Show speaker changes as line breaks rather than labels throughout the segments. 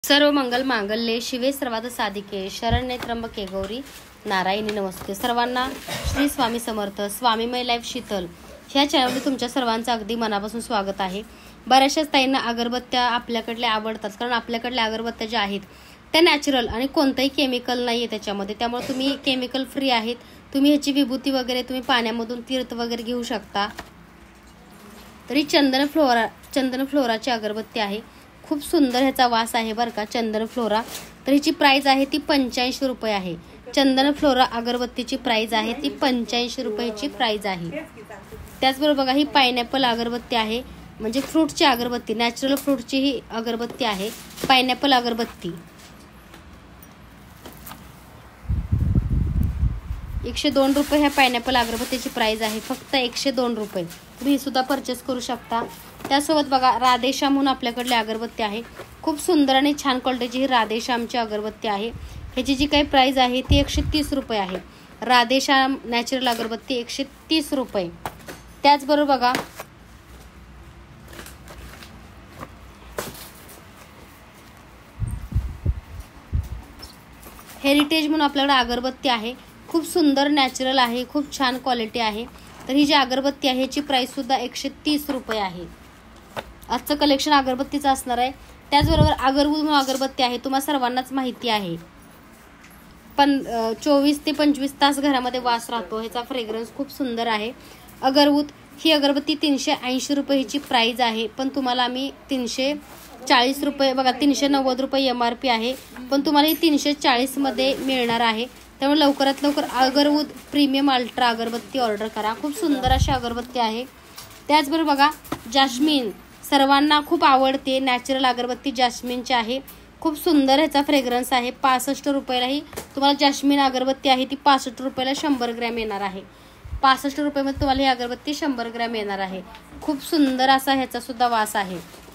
सर्व मंगल मांगल्ये शिवे सर्वार्थ साधिके शरण्ये त्र्यंबके गौरी नारायणी नमस्ते. सर्वांना श्री स्वामी समर्थ. स्वामीमय लाईफ शीतल ह्या चॅनलमध्ये तुमच्या सर्वांचं अगदी मनापासून स्वागत आहे. बऱ्याचशाच ताईंना अगरबत्त्या आपल्याकडल्या आवडतात, कारण आपल्याकडल्या अगरबत्त्या ज्या आहेत त्या नॅचरल आणि कोणतंही केमिकल नाही आहे त्याच्यामध्ये. त्यामुळे तुम्ही केमिकल फ्री आहेत. तुम्ही ह्याची विभूती वगैरे तुम्ही पाण्यामधून तीर्थ वगैरे घेऊ शकता. तरी चंदन फ्लोराची अगरबत्ती आहे. खूप सुंदर ह्याचा वास आहे बरं का. चंदन फ्लोरा तर ह्याची प्राइस आहे ती 85 रुपये आहे. चंदन फ्लोरा अगरबत्तीची प्राइस आहे ती 85 रुपयाची प्राइस आहे. त्याचबरोबर बघा, ही पायनॅपल अगरबत्ती आहे, म्हणजे फ्रूटची अगरबत्ती, नॅचरल फ्रूटची ही अगरबत्ती आहे. पायनॅपल अगरबत्ती 102 रुपये ह्या पायनॅपल अगरबत्तीची प्राइस आहे. फक्त 102 रुपये. तुम्ही सुद्धा परचेस करू शकता. त्यासोबत बघा, राधेश्याम म्हणून आपल्याकडली अगरबत्ती आहे. खूप सुंदर आणि छान क्वालिटीची ही राधेश्यामची अगरबत्ती आहे. ह्याची जी काही प्राइस आहे ती 130 रुपये आहे. राधेश्याम नॅचरल अगरबत्ती 130 रुपये. त्याचबरोबर बघा, हेरिटेज म्हणून आपल्याकडे अगरबत्ती आहे. खूप सुंदर नॅचरल आहे, खूप छान क्वालिटी आहे. तर ही जी अगरबत्ती आहे ह्याची प्राइस सुद्धा 130 रुपये आहे. आजचं कलेक्शन अगरबत्तीचं असणार आहे. त्याचबरोबर अगरवूड म्हणून अगरबत्ती आहे, तुम्हाला सर्वांनाच माहिती आहे. पण 24 ते 25 तास घरामध्ये वास राहतो. ह्याचा फ्रेग्रन्स खूप सुंदर आहे. अगरवूड ही अगरबत्ती 380 रुपये ह्याची प्राइस आहे. पण तुम्हाला आम्ही 340 रुपये, बघा 390 रुपये MRP आहे, पण तुम्हाला ही 340 मध्ये मिळणार आहे. त्यामुळे लवकरात लवकर agarwood premium ultra agarbatti order करा. खूप सुंदर अशी अगरबत्ती आहे. त्याचबरोबर बघा, जास्मिन सर्वांना खूप आवडते नॅचरल अगरबत्ती जास्मिनची आहे. खूप सुंदर ह्याचा फ्रेग्रन्स आहे. 65 रुपयाला ही तुम्हाला जास्मिन अगरबत्ती आहे ती 65 रुपयाला 100 ग्रॅम येणार आहे. 65 रुपयामध्ये तुम्हाला ही अगरबत्ती 100 ग्रॅम येणार आहे. खूप सुंदर असा ह्याचा सुद्धा वास आहे.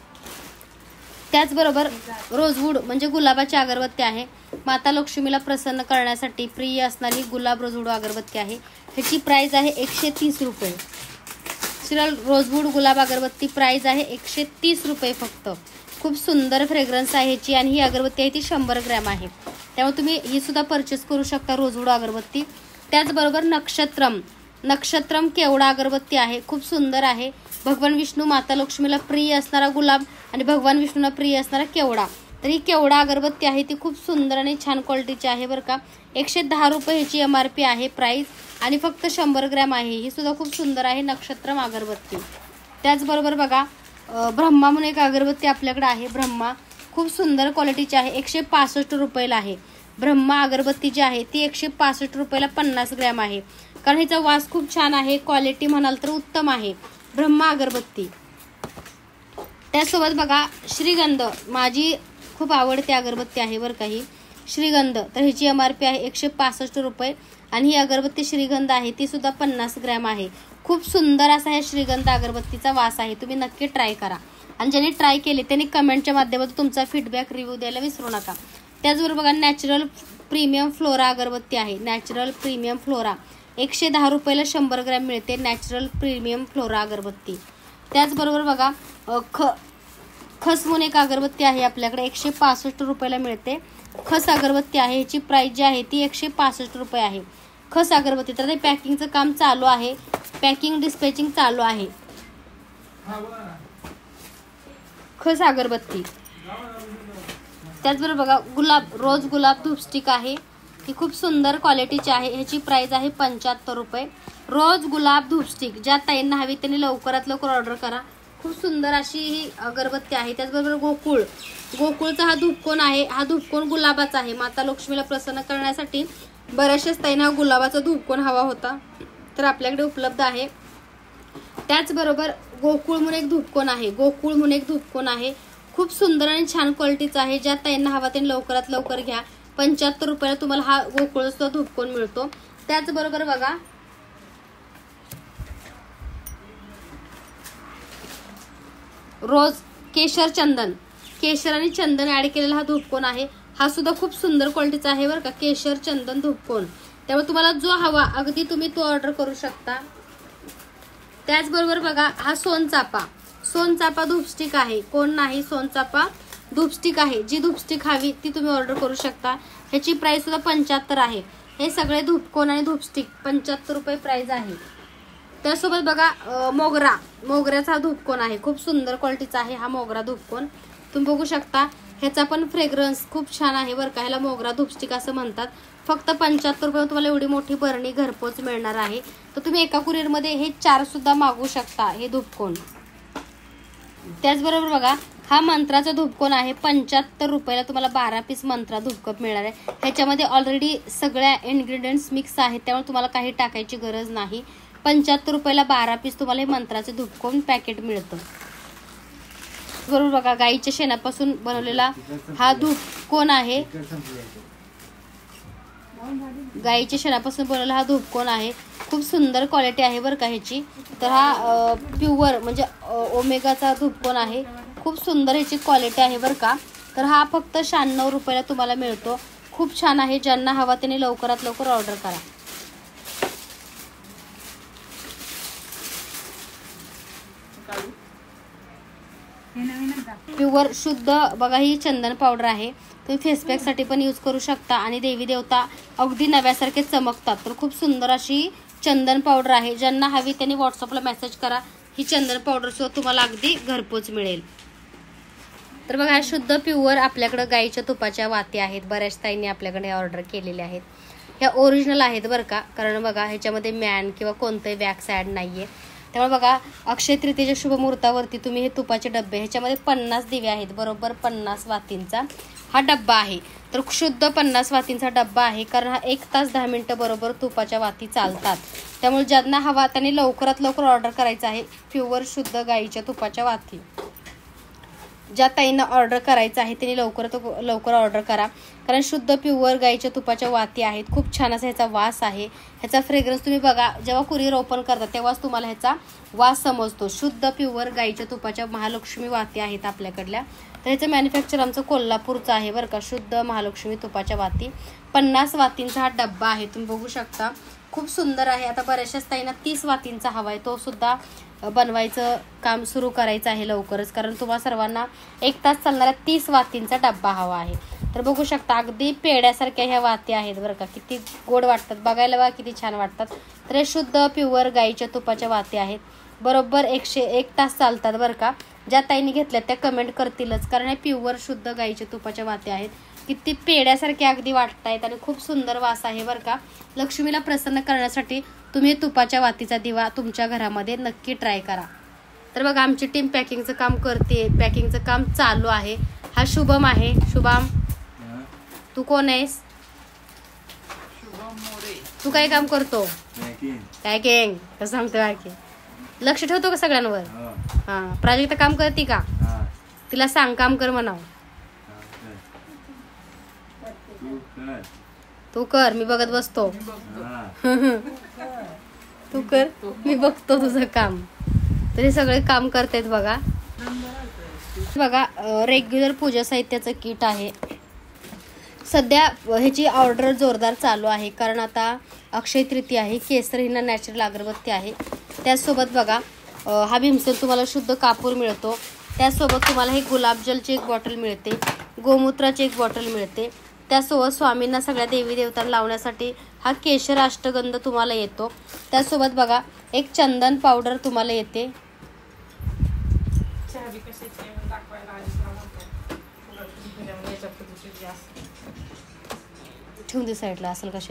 त्याचबरोबर रोजवूड म्हणजे गुलाबाची अगरबत्ती आहे. माता लक्ष्मीला प्रसन्न करण्यासाठी प्रिय असणारी गुलाब रोजवूड अगरबत्ती आहे. ह्याची प्राइस आहे 130 रुपये. रोजवूड गुलाब अगरबत्ती प्राइस आहे 130 रुपये फक्त. खूप सुंदर फ्रेग्रन्स आहे ह्याची, आणि ही अगरबत्ती आहे ती 100 ग्रॅम आहे. त्यामुळे तुम्ही ही सुद्धा परचेस करू शकता रोजवूड अगरबत्ती. त्याचबरोबर नक्षत्रम केवडा अगरबत्ती आहे. खूप सुंदर आहे. भगवान विष्णू माता लक्ष्मीला प्रिय असणारा गुलाब आणि भगवान विष्णूला प्रिय असणारा केवडा. तर ही केवडा अगरबत्ती आहे ती खूप सुंदर आणि छान क्वालिटीची आहे बरं का. 110 रुपये ह्याची MRP आहे प्राइस, आणि फक्त 100 ग्रॅम आहे. ही सुद्धा खूप सुंदर आहे नक्षत्रम अगरबत्ती. त्याचबरोबर बघा, ब्रह्मा म्हणून एक अगरबत्ती आपल्याकडे आहे. ब्रह्मा खूप सुंदर क्वालिटीची आहे. 165 रुपयाला आहे. ब्रह्मा अगरबत्ती जी आहे ती 165 रुपयाला 50 ग्रॅम आहे. कारण ह्याचा वास खूप छान आहे. क्वालिटी म्हणाल तर उत्तम आहे ब्रह्मा अगरबत्ती. त्यासोबत बघा, श्रीगंध माझी खूप आवडती अगरबत्ती आहे बरं का ही श्रीगंध. तर ह्याची MRP आहे 165 रुपये, आणि ही अगरबत्ती श्रीगंध आहे ती सुद्धा 50 ग्रॅम आहे. खूप सुंदर असा ह्या श्रीगंध अगरबत्तीचा वास आहे. तुम्ही नक्की ट्राय करा, आणि ज्यांनी ट्राय केले त्यांनी कमेंटच्या माध्यमातून तुमचा फीडबॅक रिव्ह्यू द्यायला विसरू नका. त्याचबरोबर बघा, नॅचरल प्रीमियम फ्लोरा अगरबत्ती आहे. नॅचरल प्रीमियम फ्लोरा 110 रुपयाला 100 ग्रॅम मिळते. नॅचरल प्रीमियम फ्लोरा अगरबत्ती. त्याचबरोबर बघा, खस म्हणून एक अगरबत्ती आहे आपल्याकडे 165 रुपयाला मिळते. खस अगरबत्ती आहे. ह्याची प्राइस जी आहे ती 165 रुपये आहे. खस अगरबत्ती तर ते पॅकिंगचं काम चालू आहे, पॅकिंग डिस्पॅचिंग चालू आहे. खस अगरबत्ती. त्याचबरोबर बघा, रोज गुलाब धूपस्टिक आहे. ती खूप सुंदर क्वालिटीची आहे. ह्याची प्राइस आहे 75 रुपये. रोज गुलाब धूपस्टिक ज्या ताईंना हवी त्यांनी लवकरात लवकर ऑर्डर करा. खूप सुंदर अशी ही अगरबत्ती आहे. त्याचबरोबर गोकुळचा हा धूपकोन आहे. हा धूपकोन गुलाबाचा आहे. माता लक्ष्मीला प्रसन्न करण्यासाठी बऱ्याचशाच ताईंना गुलाबाचा धूपकोन हवा होता, तर आपल्याकडे उपलब्ध आहे. त्याचबरोबर गोकुळ म्हणून एक धूपकोन आहे. खूप सुंदर आणि छान क्वालिटीचा आहे. ज्या ताईंना हवा त्यांनी लवकरात लवकर घ्या. 75 रुपयाला तुम्हाला हा गोकुळचा धूपकोन मिळतो. त्याचबरोबर बघा, रोज केशर आणि चंदन ऍड केलेला हा धूपकोन आहे. हा सुद्धा खूप सुंदर क्वालिटीचा आहे बरं का, केशर चंदन धूपकोन. त्यामुळे तुम्हाला जो हवा अगदी तुम्ही तो ऑर्डर करू शकता. त्याचबरोबर बघा, हा सोनचाफा धूपस्टिक आहे. कोण नाही सोनचाफा धूपस्टिक आहे, जी धूपस्टिक हवी ती तुम्ही ऑर्डर करू शकता. ह्याची प्राइस सुद्धा 75 आहे. हे सगळे धूपकोन आणि धूपस्टिक 75 रुपये प्राइस आहे. त्यासोबत बघा मोगऱ्याचा धूपकोन आहे, खूप सुंदर क्वालिटीचा आहे हा मोगरा धूपकोन. तुम्ही बघू शकता ह्याचा पण फ्रेग्रन्स खूप छान आहे बरं का. ह्याला मोगरा धूपस्टिक असं म्हणतात. फक्त 75 रुपये तुम्हाला एवढी मोठी बरणी घरपोच मिळणार आहे. तर तुम्ही एका कुरिअरमध्ये हे 4 सुद्धा मागवू शकता हे धूपकोन. त्याचबरोबर बघा हा मंत्राचा धूपकोन आहे. 75 रुपयाला तुम्हाला 12 पीस मंत्रा धूपकप मिळणार आहे. ह्याच्यामध्ये ऑलरेडी सगळ्या इन्ग्रेडियंट्स मिक्स आहेत, त्यामुळे तुम्हाला काही टाकायची गरज नाही. 75 रुपयाला 12 पीस तुम्हाला हे मंत्राचे धूपकोन पॅकेट मिळतं. बरोबर बघा गाईच्या शेणापासून बनवलेला हा धूपकोन आहे. गाईच्या शेणापासून बनवलेला हा धूपकोन आहे. खूप सुंदर क्वालिटी आहे बरं का ह्याची. तर हा प्युअर म्हणजे ओमेगाचा धूपकोन आहे. खूप सुंदर ह्याची क्वालिटी आहे बरं का. तर हा फक्त 96 रुपयाला तुम्हाला मिळतो. खूप छान आहे. ज्यांना हवा त्यांनी लवकरात लवकर ऑर्डर करा. प्युअर शुद्ध बघा ही चंदन पावडर आहे. तुम्ही फेसपॅक साठी पण यूज करू शकता आणि देवी देवता अगदी नव्यासारखे चमकतात. तर खूप सुंदर अशी चंदन पावडर आहे. ज्यांना हवी त्यांनी व्हॉट्सअपला मेसेज करा. ही चंदन पावडर सुद्धा तुम्हाला अगदी घरपोच मिळेल. तर बघा शुद्ध प्युअर आपल्याकडे गाईच्या तुपाच्या वाती आहेत. बऱ्याच ताईंनी आपल्याकडे ऑर्डर केलेल्या आहेत. ह्या ओरिजिनल आहेत बरं का. कारण बघा ह्याच्यामध्ये मॅन किंवा कोणतंही वॅक्स ॲड नाहीये. त्यामुळे बघा अक्षय तृतीयेच्या शुभ मुहूर्तावरती तुम्ही हे तुपाचे डब्बे, ह्याच्यामध्ये 50 दिवे आहेत. बरोबर 50 वातींचा हा डब्बा आहे. तर शुद्ध 50 वातींचा डब्बा आहे. कारण हा 1 तास 10 मिनिटं बरोबर तुपाच्या वाती चालतात. त्यामुळे ज्यांना हवा त्यांनी लवकरात लवकर ऑर्डर करायचं आहे. प्युअर शुद्ध गाईच्या तुपाच्या वाती ज्या ताईंना ऑर्डर करायचं आहे त्यांनी लवकरात लवकर ऑर्डर करा. कारण शुद्ध प्युअर गाईच्या तुपाच्या वाती आहेत. खूप छान असा ह्याचा वास आहे. ह्याचा फ्रेग्रन्स तुम्ही बघा जेव्हा कुरिअर ओपन करता तेव्हाच तुम्हाला ह्याचा वास समजतो. शुद्ध प्युअर गाईच्या तुपाच्या महालक्ष्मी वाती आहेत आपल्याकडल्या. तर ह्याचं मॅन्युफॅक्चर आमचं कोल्हापूरचं आहे बरं का. शुद्ध महालक्ष्मी तुपाच्या वाती 50 वातींचा हा डब्बा आहे. तुम्ही बघू शकता खूप सुंदर आहे. आता बऱ्याचशाच ताईंना 30 वातींचा हवा आहे. तो सुद्धा बनवायचं काम सुरू करायचं आहे लवकरच. कारण तुम्हाला सर्वांना 1 तास चालणाऱ्या 30 वातींचा डब्बा हवा आहे. तर बघू शकता अगदी पेड्यासारख्या ह्या वाती आहेत बरं का. किती गोड वाटतात बघायला बघा, किती छान वाटतात. तर हे शुद्ध प्युअर गाईच्या तुपाच्या वाती आहेत. बरोबर 1 तास चालतात बरं का. ज्या ताईंनी घेतल्या त्या कमेंट करतीलच. कारण हे प्युअर शुद्ध गाईच्या तुपाच्या वाती आहेत. किती पेड्यासारखे अगदी वाटतायत आणि खूप सुंदर वास आहे बरं का. लक्ष्मीला प्रसन्न करण्यासाठी तुम्ही तुपाच्या वातीचा दिवा तुमच्या घरामध्ये नक्की ट्राय करा. तर बघा आमची टीम पॅकिंगचं काम करते. पॅकिंगचं काम चालू आहे. हा शुभम आहे. शुभम तू कोण आहेस? तू काय काम करतो? पॅकिंग कसं सांगतो? पॅकिंग लक्ष ठेवतो का सगळ्यांवर? हा. प्राजक्ता काम करते का? तिला सांग काम कर म्हणाव. तू कर मी बघत बसतो. तू कर मी बघतो तुझं काम. तर हे सगळे काम करतायत बघा. बघा रेग्युलर पूजा साहित्याचं किट आहे. सध्या ह्याची ऑर्डर जोरदार चालू आहे. कारण आता अक्षय तृतीया आहे. केसर हिना नॅचरल अगरबत्ती आहे. त्याचसोबत बघा हा भीमसेन तुम्हाला शुद्ध कापूर मिळतो. त्याचसोबत तुम्हाला हे गुलाबजलची एक बॉटल मिळते. गोमूत्राची एक बॉटल मिळते. त्यासोबत स्वामींना सगळ्या देवी देवतांना लावण्यासाठी हा केशर अष्टगंध तुम्हाला येतो. त्यासोबत बघा एक चंदन पावडर तुम्हाला येते. ठेवून दे साईडला असेल कशी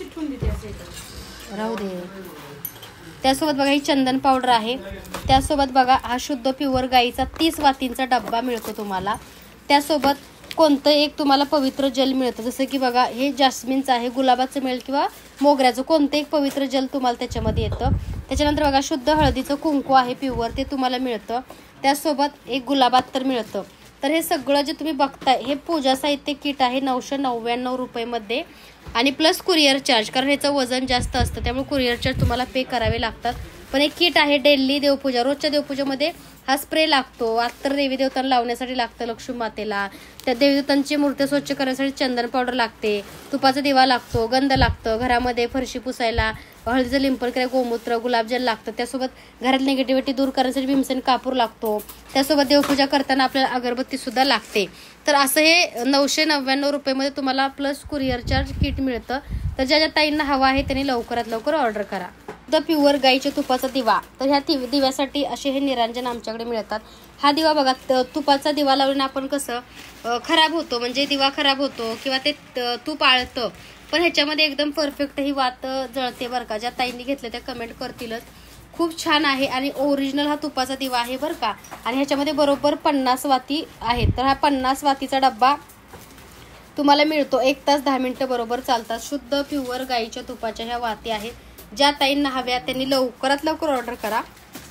राहू दे. त्यासोबत बघा ही चंदन पावडर आहे. त्यासोबत बघा हा शुद्ध प्युअर गाईचा 30 वातींचा डब्बा मिळतो तुम्हाला. त्यासोबत कोणतं एक तुम्हाला पवित्र जल मिळतं. जसं की बघा हे जास्मिनचं आहे, गुलाबाचं मिळेल किंवा मोगऱ्याचं कोणतं एक पवित्र जल तुम्हाला त्याच्यामध्ये येतं. त्याच्यानंतर बघा शुद्ध हळदीचं कुंकू आहे प्युअर, ते तुम्हाला मिळतं. त्यासोबत एक गुलाबात्तर मिळतं. तर हे सगळं जे तुम्ही बघताय हे पूजा साहित्य किट आहे 999 रुपयेमध्ये आणि प्लस कुरिअर चार्ज. कारण ह्याचं वजन जास्त असतं त्यामुळे कुरिअर चार्ज तुम्हाला पे करावे लागतात. पण एक किट आहे डेली देवपूजा रोजच्या देवपूजेमध्ये हा स्प्रे लागतो, अत्तर देवी देवतांना लावण्यासाठी लागतं, लक्ष्मी मातेला. त्या देवी देवतांची मूर्ती स्वच्छ करण्यासाठी चंदन पावडर लागते, तुपाचा दिवा लागतो, गंध लागतं, घरामध्ये फरशी पुसायला हळदीचं लिंपण करायला गोमूत्र, गुलाबजल लागतं. त्यासोबत घरात निगेटिव्हिटी दूर करण्यासाठी भीमसेन कापूर लागतो. त्यासोबत देवपूजा करताना आपल्याला अगरबत्ती सुद्धा लागते. तर असं हे 999 रुपयेमध्ये तुम्हाला प्लस कुरिअर चार्ज किट मिळतं. तर ज्या ज्या ताईंना हवा आहे त्यांनी लवकरात लवकर ऑर्डर करा. द प्युअर गाईच्या तुपाचा दिवा. तर ह्या दिव्यासाठी असे हे निरांजन आमच्याकडे मिळतात. हा दिवा बघा, तुपाचा दिवा लावल्याने आपण कसं खराब होतो, म्हणजे दिवा खराब होतो किंवा ते तूप आळतं, पण ह्याच्यामध्ये एकदम परफेक्ट ही वात जळते बरं का. ज्या ताईंनी घेतलं त्या कमेंट करतीलच. खूप छान आहे आणि ओरिजिनल हा तुपाचा दिवा आहे बरं का. आणि ह्याच्यामध्ये बरोबर 50 वाती आहेत. तर हा 50 वातीचा डब्बा तुम्हाला मिळतो. 1 तास 10 मिनिटं बरोबर चालतात. शुद्ध प्युअर गाईच्या तुपाच्या ह्या वाती आहेत. ज्या ताईंना हव्या त्यांनी लवकरात लवकर ऑर्डर करा.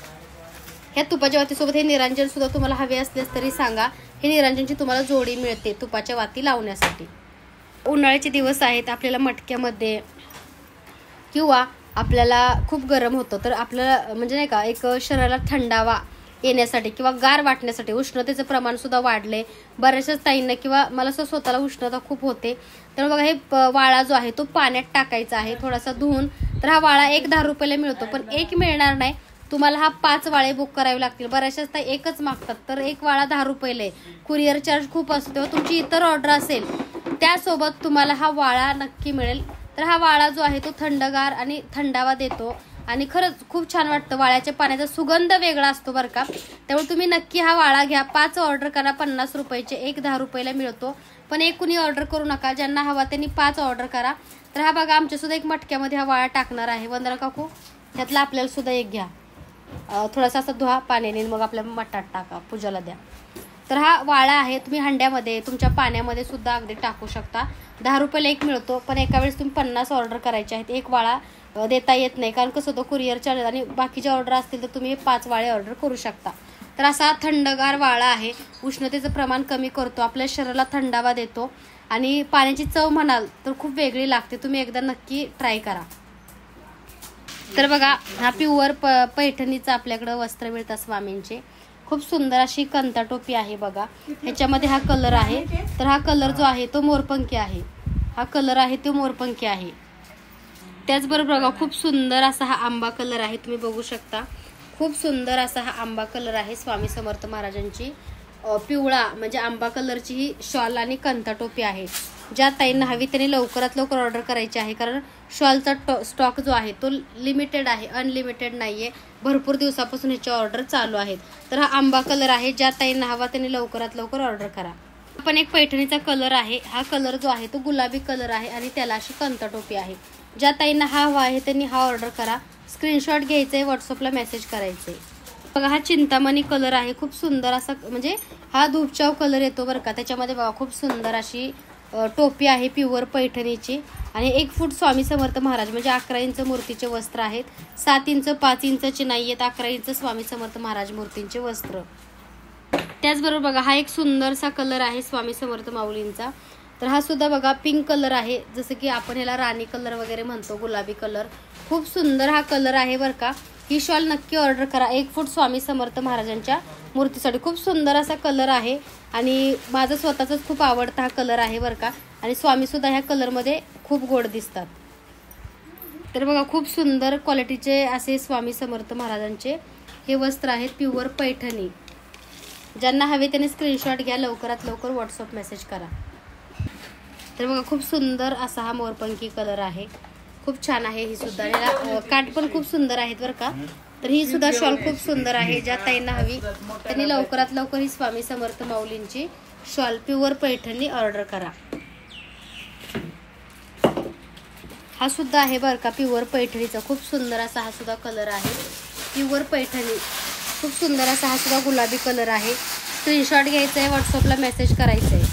ह्या तुपाच्या वातीसोबत हे निरांजन सुद्धा तुम्हाला हवे असल्यास तरी सांगा. हे निरांजनची तुम्हाला जोडी मिळते तुपाच्या वाती लावण्यासाठी. उन्हाळ्याचे दिवस आहेत, आपल्याला मटक्यामध्ये किंवा आपल्याला खूप गरम होतं, तर आपल्याला म्हणजे नाही का एक शरीराला थंडावा येण्यासाठी किंवा गार वाटण्यासाठी, उष्णतेचं प्रमाण सुद्धा वाढले बऱ्याचशाच ताईंना, किंवा मला असं स्वतःला उष्णता खूप होते. तर बघा, हे वाळा जो आहे तो पाण्यात टाकायचा आहे थोडासा धुवून. तर हा वाळा 10 रुपयाला मिळतो, पण एक मिळणार नाही, तुम्हाला हा 5 वाळे बुक करावे लागतील. बऱ्याचशाच ताई एकच मागतात, तर एक वाळा 10 रुपयाला आहे. कुरिअर चार्ज खूप असतो. तेव्हा तुमची इतर ऑर्डर असेल त्यासोबत तुम्हाला हा वाळा नक्की मिळेल. तर हा वाळा जो आहे तो थंडगार आणि थंडावा देतो आणि खरंच खूप छान वाटतं. वाळ्याच्या पाण्याचा सुगंध वेगळा असतो बरं का. त्यामुळे तुम्ही नक्की हा वाळा घ्या. 5 ऑर्डर करा, 50 रुपयाचे, एक 10 रुपयाला मिळतो. पण एक कुणी ऑर्डर करू नका, ज्यांना हवा त्यांनी 5 ऑर्डर करा. तर हा बघा, आमच्या सुद्धा एक मटक्यामध्ये हा वाळा टाकणार आहे. वंदना काकू, त्यातला आपल्याला सुद्धा एक घ्या. थोडासा असं धुवा पाण्याने, मग आपल्या मठात टाका, पूजाला द्या. तर हा वाळा आहे, तुम्ही हंड्यामध्ये तुमच्या पाण्यामध्ये सुद्धा अगदी टाकू शकता. 10 रुपयाला एक मिळतो, पण एका वेळेस तुम्ही 50 ऑर्डर करायचे आहेत. एक वाळा देता येत नाही, कारण कसं होतं कुरिअर चार्ज, आणि बाकीचे ऑर्डर असतील तर तुम्ही 5 वाळे ऑर्डर करू शकता. तर असा थंडगार वाळा आहे, उष्णतेचं प्रमाण कमी करतो, आपल्या शरीराला थंडावा देतो आणि पाण्याची चव म्हणाल तर खूप वेगळी लागते. तुम्ही एकदा नक्की ट्राय करा. तर बघा, हा प्युअर पैठणीचा आपल्याकडं वस्त्र मिळतात स्वामींचे. खूप सुंदर अशी कंता टोपी आहे बघा. ह्याच्यामध्ये हा कलर आहे. तर हा कलर जो आहे तो मोरपंखी आहे. हा कलर आहे तो मोरपंखी आहे. त्याचबरोबर बघा, खूप सुंदर असा हा आंबा कलर आहे, तुम्ही बघू शकता. खूप सुंदर असा हा आंबा कलर आहे. स्वामी समर्थ महाराजांची पिवळा म्हणजे आंबा कलरची ही शॉल आणि कंता टोपी आहे. ज्या ताईंना हवी त्यांनी लवकरात लवकर ऑर्डर करायची आहे, कारण शॉलचा स्टॉक जो आहे तो लिमिटेड आहे, अनलिमिटेड नाहीये. भरपूर दिवसापासून ह्याची ऑर्डर चालू आहेत. तर हा आंबा कलर आहे. ज्या ताईंना हवा त्यांनी लवकरात लवकर ऑर्डर करा. पण एक पैठणीचा कलर आहे. हा कलर जो आहे तो गुलाबी कलर आहे आणि त्याला अशी कंता टोपी आहे. ज्या ताईंना हा हवा आहे त्यांनी हा ऑर्डर करा. स्क्रीनशॉट घ्यायचंय, व्हॉट्सअपला मेसेज करायचंय. बघा, हा चिंतामणी कलर आहे. खूप सुंदर असा, म्हणजे हा धूपचाव कलर येतो बरं का. त्याच्यामध्ये बघा खूप सुंदर अशी टोपी आहे प्युअर पैठणीची. आणि 1 फूट स्वामी समर्थ महाराज म्हणजे 11 इंच मूर्तीचे वस्त्र आहेत. 7 इंच 5 इंचचे नाही आहेत, 11 इंच स्वामी समर्थ महाराज मूर्तींचे वस्त्र. त्याचबरोबर बघा, हा एक सुंदरसा कलर आहे स्वामी समर्थ माऊलींचा. तर हा सुद्धा बघा पिंक कलर आहे, जसं की आपण ह्याला राणी कलर वगैरे म्हणतो, गुलाबी कलर. खूप सुंदर हा कलर आहे बरं का. ही शॉल नक्की ऑर्डर करा. 1 फूट स्वामी समर्थ महाराजांच्या मूर्तीसाठी खूप सुंदर असा कलर आहे आणि माझं स्वतःचाच खूप आवडता हा कलर आहे बरं का. आणि स्वामी सुद्धा ह्या कलरमध्ये खूप गोड दिसतात. तर बघा, खूप सुंदर क्वालिटीचे असे स्वामी समर्थ महाराजांचे हे वस्त्र आहेत, प्युअर पैठणी. ज्यांना हवे त्यांनी स्क्रीनशॉट घ्या, लवकरात लवकर व्हॉट्सअप मेसेज करा. तर बघा, खूप सुंदर असा हा मोरपंखी कलर आहे. खूप छान आहे ही सुद्धा. याला काठ पण खूप सुंदर आहेत बरं का. तर ही सुद्धा शॉल खूप सुंदर आहे. ज्या ताईंना हवी त्यांनी लवकरात लवकर ही स्वामी समर्थ माऊलींची शॉल प्युअर पैठणी ऑर्डर करा. हा सुद्धा आहे बरं का प्युअर पैठणीचा. खूप सुंदर असा हा सुद्धा कलर आहे, प्युअर पैठणी. खूप सुंदर असा हा सुद्धा गुलाबी कलर आहे. स्क्रीनशॉट घ्यायचा आहे, व्हॉट्सअपला मेसेज करायचा आहे.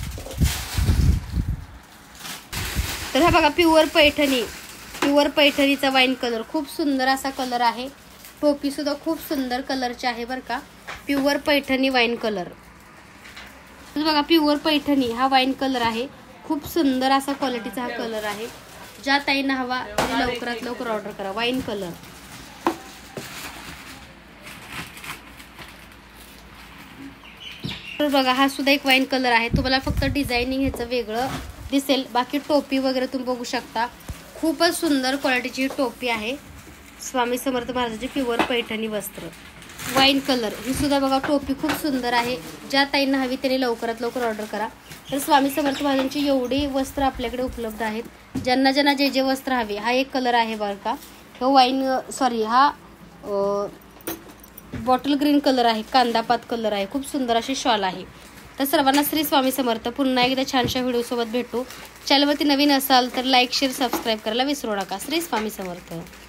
तर हा बघा प्युअर पैठणी, प्युअर पैठणीचा वाईन कलर. खूप सुंदर असा कलर आहे. टोपी सुद्धा खूप सुंदर कलरची आहे बरं का. Pure Paithani wine colour. बघा, प्युअर पैठणी हा वाईन कलर आहे. खूप सुंदर असा क्वालिटीचा हा कलर आहे. ज्या ताईंना हवा त्यांनी लवकरात लवकर ऑर्डर करा. Wine colour. तर बघा हा सुद्धा एक वाईन कलर आहे. तुम्हाला फक्त डिझायनिंग ह्याचं वेगळं दिसेल, बाकी टोपी वगैरे तुम्ही बघू शकता. खूपच सुंदर क्वालिटीची टोपी आहे. स्वामी समर्थ महाराजांची प्युअर पैठणी वस्त्र वाईन कलर. ही सुद्धा बघा टोपी खूप सुंदर आहे. ज्या ताईंना हवी त्यांनी लवकरात लवकर ऑर्डर करा. तर स्वामी समर्थ महाराजांची एवढी वस्त्र आपल्याकडे उपलब्ध आहेत. ज्यांना ज्यांना जे जे वस्त्र हवे. हा एक कलर आहे बरं का, हा वाईन हा बॉटल ग्रीन कलर आहे, कांदापात कलर आहे. खूप सुंदर अशी शॉल आहे. तर सर्वांना श्री स्वामी समर्थ. पुन्हा एकदा छानशा व्हिडिओसोबत भेटू. चॅनलवरती नवीन असाल तर लाईक शेअर सबस्क्राईब करायला विसरू नका. श्री स्वामी समर्थ.